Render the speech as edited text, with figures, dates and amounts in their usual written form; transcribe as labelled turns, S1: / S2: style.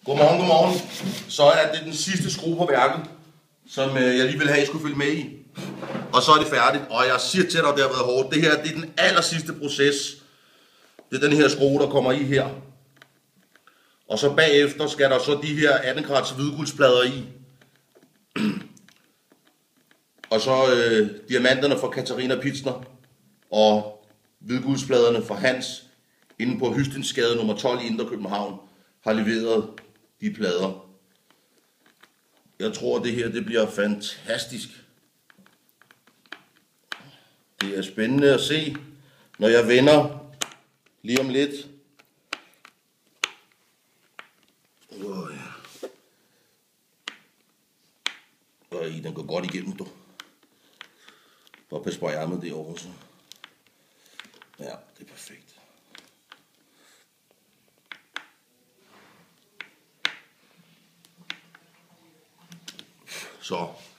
S1: Godmorgen, godmorgen. Så er det den sidste skrue på værket, som jeg lige vil have, I skulle følge med i. Og så er det færdigt, og jeg siger til dig, at det har været hårdt. Det her, det er den aller sidste proces. Det er den her skrue, der kommer i her. Og så bagefter skal der så de her 18 karats hvidguldsplader i. Og så diamanterne fra Katarina Pitsner og hvidguldspladerne fra Hans inde på Hystensgade nummer 12 i Indre København har leveret de plader. Jeg tror, det her det bliver fantastisk. Det er spændende at se, når jeg vender lige om lidt. Den går godt igennem, du. Bare pas på ærmet derovre, så. Ja, det er perfekt. Så.